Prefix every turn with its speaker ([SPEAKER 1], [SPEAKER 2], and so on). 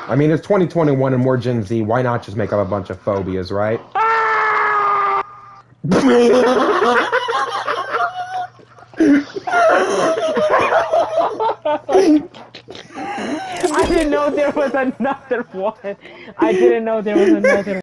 [SPEAKER 1] I mean, it's 2021 and we're Gen Z. Why not just make up a bunch of phobias, right?
[SPEAKER 2] I didn't know there was another one. I didn't know there was another one.